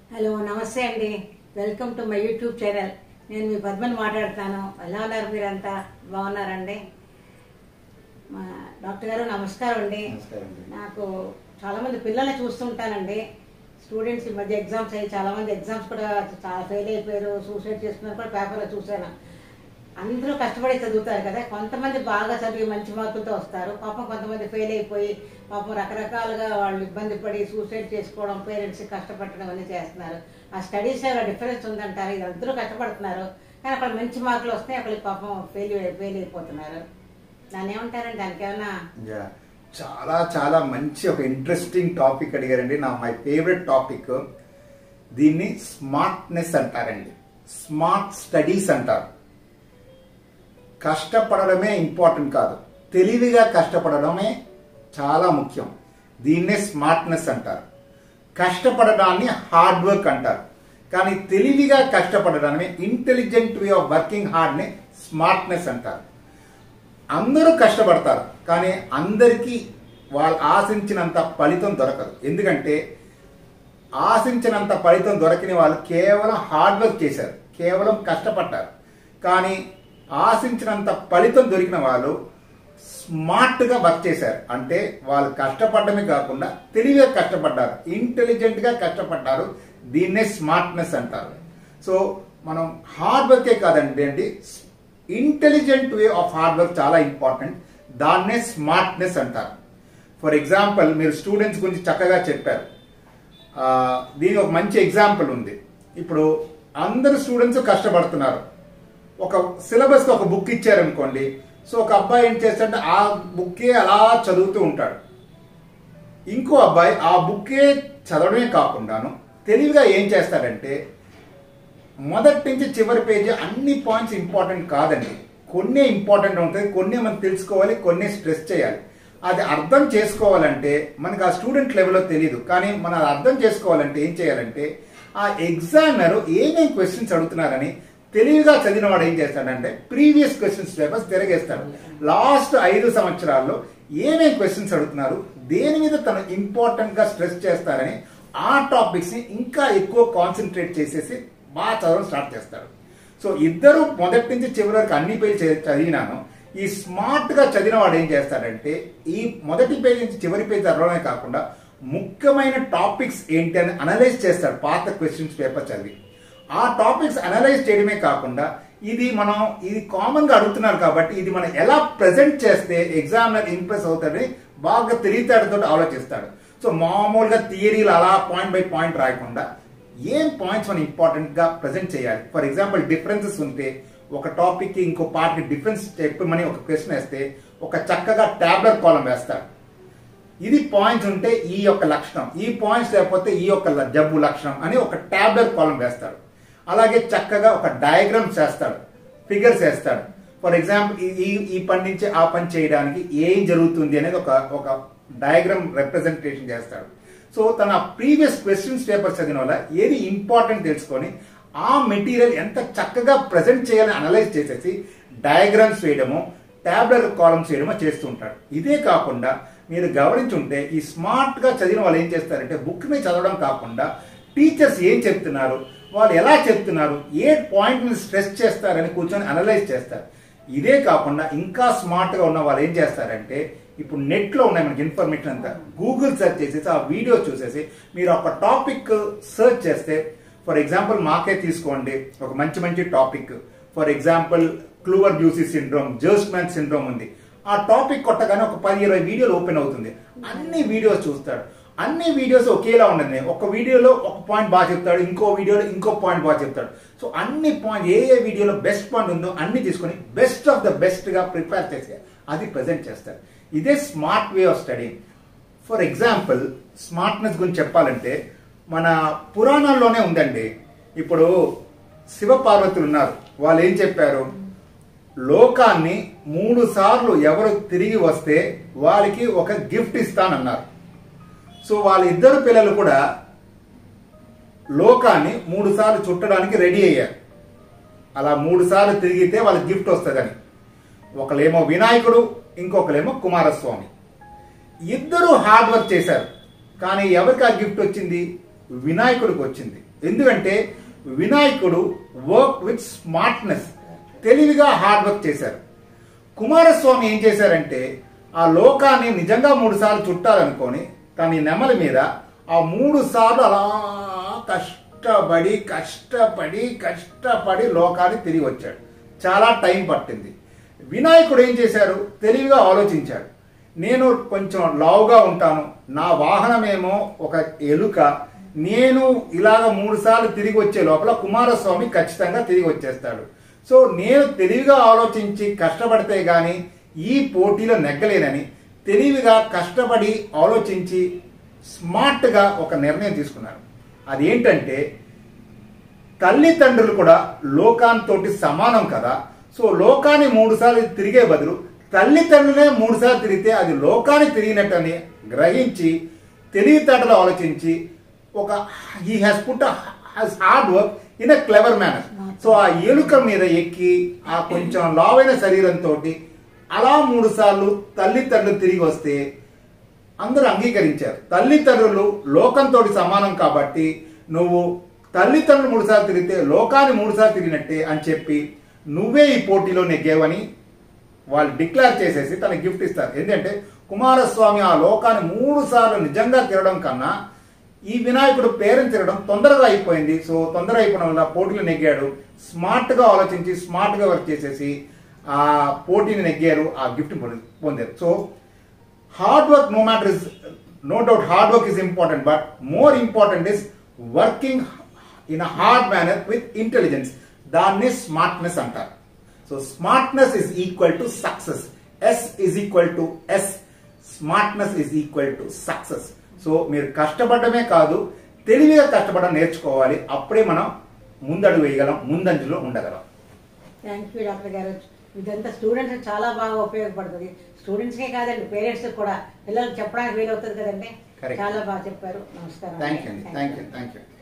Hello నమస్తే అండి. Welcome to my YouTube channel. నేను మీ పద్మని మాట్లాడుతాను. ఎలా ఉన్నారు? మీరంతా బాగున్నారండి? మా డాక్టర్ గారు నమస్కారం అండి. నాకు చాలామంది పిల్లల్ని చూస్తుంటానండి. స్టూడెంట్స్ ఈ మధ్య ఎగ్జామ్స్ అయ్యి చాలామంది ఎగ్జామ్స్ కూడా చాలా ఫెయిల్ అయిపోయారు, సూసైడ్ చేసుకున్నారు కూడా పేపర్లో చూశాను. అందరూ కష్టపడి చదువుతారు కదా, కొంతమంది బాగా చదివి మంచి మార్కులతో వస్తారు. పాపం కొంతమంది ఫెయిల్ అయిపోయి పాపం రకరకాలుగా వాళ్ళు ఇబ్బంది పడి సూసైడ్ చేసుకోవడం, పేరెంట్స్కి కష్టపడడం అన్నీ చేస్తున్నారు. ఆ స్టడీస్లో డిఫరెన్స్ ఉందంటారు. ఇది అందరూ కష్టపడుతున్నారు కానీ అక్కడ మంచి మార్కులు వస్తాయి, అక్కడికి పాపం ఫెయిల్ అయిపోతున్నారు. దాన్ని ఏమంటారండి? దానికి ఏమన్నా? చాలా చాలా మంచి ఒక ఇంట్రెస్టింగ్ టాపిక్ అడిగారండి. My favourite topic. దీన్ని స్మార్ట్నెస్ అంటారండి. స్మార్ట్ స్టడీస్ అంటారు. కష్టపడడమే ఇంపార్టెంట్ కాదు, తెలివిగా కష్టపడడమే చాలా ముఖ్యం. దీన్నే స్మార్ట్నెస్ అంటారు. కష్టపడడాన్ని హార్డ్ వర్క్ అంటారు. కానీ తెలివిగా కష్టపడడాన్ని, ఇంటెలిజెంట్ వే ఆఫ్ వర్కింగ్ హార్డ్ని స్మార్ట్నెస్ అంటారు. అందరూ కష్టపడతారు కానీ అందరికీ వాళ్ళు ఆశించినంత ఫలితం దొరకదు. ఎందుకంటే ఆశించినంత ఫలితం దొరకని వాళ్ళు కేవలం హార్డ్ వర్క్ చేశారు, కేవలం కష్టపడ్డారు. కానీ ఆశించినంత ఫలితం దొరికిన వాళ్ళు స్మార్ట్గా వర్క్ చేశారు. అంటే వాళ్ళు కష్టపడమే కాకుండా తెలివిగా కష్టపడ్డారు, ఇంటెలిజెంట్గా కష్టపడ్డారు. దీన్నే స్మార్ట్నెస్ అంటారు. సో మనం హార్డ్ వర్కే కాదండి, intelligent way of hard work చాలా ఇంపార్టెంట్. దాన్నే స్మార్ట్నెస్ అంటారు. ఫర్ ఎగ్జాంపుల్, మీరు స్టూడెంట్స్ గురించి చక్కగా చెప్పారు. దీని ఒక మంచి ఎగ్జాంపుల్ ఉంది. ఇప్పుడు అందరు స్టూడెంట్స్ కష్టపడుతున్నారు. ఒక సిలబస్కి ఒక బుక్ ఇచ్చారనుకోండి. సో ఒక అబ్బాయి ఏం చేస్తాడంటే ఆ బుక్కే అలా చదువుతూ ఉంటాడు. ఇంకో అబ్బాయి ఆ బుక్కే చదవడమే కాకుండాను తెలివిగా ఏం చేస్తాడంటే మొదటి నుంచి చివరి పేజీ అన్ని పాయింట్స్ ఇంపార్టెంట్ కాదండి, కొన్ని ఇంపార్టెంట్ ఉంటుంది, కొన్ని మనం తెలుసుకోవాలి, కొన్ని స్ట్రెస్ చేయాలి. అది అర్థం చేసుకోవాలంటే మనకు ఆ స్టూడెంట్ లెవెల్లో తెలియదు. కానీ మనం అది అర్థం చేసుకోవాలంటే ఏం చేయాలంటే ఆ ఎగ్జామినర్ ఏమేమి క్వశ్చన్స్ అడుగుతున్నారని తెలివిగా చదివిన వాడు ఏం చేస్తాడంటే ప్రీవియస్ క్వశ్చన్స్ పేపర్స్ తిరగేస్తాడు. లాస్ట్ 5 సంవత్సరాల్లో ఏమేమి క్వశ్చన్స్ అడుగుతున్నారు, దేని మీద తను ఇంపార్టెంట్ గా స్ట్రెస్ చేస్తారని ఆ టాపిక్స్ ని ఇంకా ఎక్కువ కాన్సన్ట్రేట్ చేసేసి బాగా చదవడం స్టార్ట్ చేస్తాడు. సో ఇద్దరు మొదటి నుంచి చివరి వరకు అన్ని పేజీ చదివినాను. ఈ స్మార్ట్ గా చదివిన వాడు ఏం చేస్తాడంటే ఈ మొదటి పేజీ నుంచి చివరి పేజీ చదవడమే కాకుండా ముఖ్యమైన టాపిక్స్ ఏంటి అని అనలైజ్ చేస్తాడు. పాత క్వశ్చన్స్ పేపర్ చదివి ఆ టాపిక్స్ అనలైజ్ చేయడమే కాకుండా ఇది కామన్ గా అడుగుతున్నారు కాబట్టి ఇది మనం ఎలా ప్రెజెంట్ చేస్తే ఎగ్జామినర్ ఇంప్రెస్ అవుతాడని బాగా తెలివితేటతో ఆలోచిస్తాడు. సో మామూలుగా థియరీలు అలా పాయింట్ బై పాయింట్ రాయకుండా ఏం పాయింట్స్ మనం ఇంపార్టెంట్ గా ప్రెజెంట్ చేయాలి. ఫర్ ఎగ్జాంపుల్ డిఫరెన్సెస్ ఉంటే ఒక టాపిక్ కి ఇంకో పార్ట్ కి డిఫరెన్స్ చెప్పమని ఒక క్వశ్చన్ వేస్తే ఒక చక్కగా టాబ్లెట్ కాలం వేస్తాడు. ఇది పాయింట్స్ ఉంటే ఈ యొక్క లక్షణం, ఈ పాయింట్స్ లేకపోతే ఈ యొక్క జబ్బు లక్షణం అని ఒక టాబ్లెట్ కాలం వేస్తాడు. అలాగే చక్కగా ఒక డయాగ్రామ్స్ వేస్తాడు, ఫిగర్స్ వేస్తాడు. ఫర్ ఎగ్జాంపుల్ ఈ పని నుంచి ఆ పని చేయడానికి ఏం జరుగుతుంది అనేది ఒక డయాగ్రామ్ రిప్రజెంటేషన్ చేస్తాడు. సో తన ప్రీవియస్ క్వశ్చన్స్ పేపర్ చదివిన వల్ల ఏది ఇంపార్టెంట్ తెలుసుకొని ఆ మెటీరియల్ ఎంత చక్కగా ప్రజెంట్ చేయాలని అనలైజ్ చేసేసి డయాగ్రామ్స్ వేయడమో టాబ్లెట్ కాలమ్స్ వేయడమో చేస్తూ ఉంటాడు. ఇదే కాకుండా మీరు గమనించుంటే ఈ స్మార్ట్ గా చదివిన వాళ్ళు ఏం చేస్తారంటే బుక్ మీద చదవడం కాకుండా టీచర్స్ ఏం చెప్తున్నారు, వాళ్ళు ఎలా చెప్తున్నారు, ఏ పాయింట్ మీద స్ట్రెస్ చేస్తారని కూర్చొని అనలైజ్ చేస్తారు. ఇదే కాకుండా ఇంకా స్మార్ట్ గా ఉన్న వాళ్ళు ఏం చేస్తారంటే ఇప్పుడు నెట్ లో ఉన్నాయి మనకి ఇన్ఫర్మేషన్ అంతా, గూగుల్ సెర్చ్ చేసేసి ఆ వీడియో చూసేసి మీరు ఒక టాపిక్ సెర్చ్ చేస్తే, ఫర్ ఎగ్జాంపుల్ మాకే తీసుకోండి ఒక మంచి topic. For example Kluver Bucy syndrome, Gerstmann syndrome ఉంది. ఆ టాపిక్ కొట్టగానే ఒక 10-20 వీడియోలు ఓపెన్ అవుతుంది. అన్ని వీడియోస్ చూస్తాడు. అన్ని వీడియోస్ ఒకేలా ఉండదు. ఒక వీడియోలో ఒక పాయింట్ బాగా చెప్తాడు, ఇంకో వీడియోలో ఇంకో పాయింట్ బాగా చెప్తాడు. సో అన్ని పాయింట్ ఏ వీడియోలో బెస్ట్ పాయింట్ ఉందో అన్ని తీసుకొని బెస్ట్ ఆఫ్ ద బెస్ట్ గా ప్రిపేర్ చేసి అది ప్రెజెంట్ చేస్తారు. ఇదే smart way of study. For example smartness గురించి చెప్పాలంటే మన పురాణాల్లోనే ఉందండి. ఇప్పుడు శివపార్వతులు ఉన్నారు. వాళ్ళు ఏం చెప్పారు, లోకాన్ని 3 సార్లు ఎవరు తిరిగి వస్తే వాళ్ళకి ఒక గిఫ్ట్ ఇస్తానన్నారు. సో వాళ్ళ ఇద్దరు పిల్లలు కూడా లోకాన్ని 3 సార్లు చుట్టడానికి రెడీ అయ్యారు. అలా 3 సార్లు తిరిగితే వాళ్ళకి గిఫ్ట్ వస్తుందని. ఒకలేమో వినాయకుడు, ఇంకొకలేమో కుమారస్వామి. ఇద్దరు హార్డ్ వర్క్ చేశారు. కానీ ఎవరికి ఆ గిఫ్ట్ వచ్చింది? వినాయకుడికి వచ్చింది. ఎందుకంటే వినాయకుడు వర్క్ విత్ స్మార్ట్నెస్, తెలివిగా హార్డ్ వర్క్ చేశారు. కుమారస్వామి ఏం చేశారంటే ఆ లోకాన్ని నిజంగా 3 సార్లు చుట్టాలనుకొని తన నెమలి మీద ఆ 3 సార్లు అలా కష్టపడి కష్టపడి కష్టపడి లోకాన్ని తిరిగి వచ్చాడు. చాలా టైం పట్టింది. వినాయకుడు ఏం చేశారు, తెలివిగా ఆలోచించాడు. నేను కొంచెం లావుగా ఉంటాను, నా వాహనమేమో ఒక ఎలుక, నేను ఇలాగ 3 సార్లు తిరిగి వచ్చే లోపల కుమారస్వామి ఖచ్చితంగా తిరిగి వచ్చేస్తాడు. సో నేను తెలివిగా ఆలోచించి కష్టపడితే గాని ఈ పోటీలో నెగ్గలేనని తెలివిగా కష్టపడి ఆలోచించి స్మార్ట్గా ఒక నిర్ణయం తీసుకున్నారు. అదేంటంటే తల్లిదండ్రులు కూడా లోకాంతోటి సమానం కదా. సో లోకాన్ని 3 సార్లు తిరిగే బదులు తల్లిదండ్రులే 3 సార్లు తిరిగితే అది లోకాన్ని తిరిగినట్టని గ్రహించి తెలివితేటలు ఆలోచించి ఒక he has put hard work in a clever manner. So ఆ ఎలుక మీద ఎక్కి ఆ కొంచెం లావైన శరీరంతో అలా 3 సార్లు తల్లిదండ్రులు తిరిగి వస్తే అందరూ అంగీకరించారు. తల్లిదండ్రులు లోకంతో సమానం కాబట్టి నువ్వు తల్లిదండ్రులు 3 సార్లు తిరిగితే లోకాన్ని 3 సార్లు తిరిగినట్టే అని చెప్పి నువ్వే ఈ పోటీలో నెగ్గేవని వాళ్ళు డిక్లేర్ చేసేసి తన గిఫ్ట్ ఇస్తారు. ఎందుకంటే కుమారస్వామి ఆ లోకాన్ని 3 సార్లు నిజంగా తిరగడం కన్నా ఈ వినాయకుడు పేరెంట్ తిరగడం తొందరగా అయిపోయింది. సో తొందరగా అయిపోవడం వల్ల పోటీలు నెగ్గాడు. స్మార్ట్గా ఆలోచించి స్మార్ట్గా వర్క్ చేసేసి ఆ పోటీని నెగ్గారు, ఆ గిఫ్ట్ పొందారు. So hard work no matter is no doubt hard work is important, but more important is working in a hard manner with intelligence. దాన్ని స్మార్ట్నెస్ అంటారు. So smartness is equal to success. S is equal to S, smartness is equal to success. So మీరు కష్టపడమే కాదు, తెలివిగా కష్టపడడం నేర్చుకోవాలి. అప్పుడే మనం ముందడుగు వేయగలం, ముందంజలో ఉండగలం. థ్యాంక్ యూ డాక్టర్ గారు. ఇదంతా స్టూడెంట్స్ చాలా బాగా ఉపయోగపడుతుంది. స్టూడెంట్స్కే కాదండి, పేరెంట్స్ కూడా పిల్లలకు చెప్పడానికి వీలవుతుంది కదండి. చాలా బాగా చెప్పారు. నమస్కారం. Thank you.